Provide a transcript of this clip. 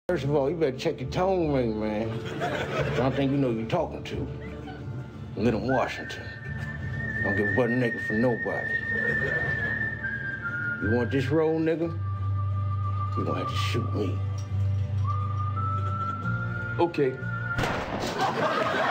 First of all, you better check your tone ring, man. I don't think you know who you're talking to. Little Washington. Don't get butt naked for nobody. You want this role, nigga? You're gonna have to shoot me. Okay.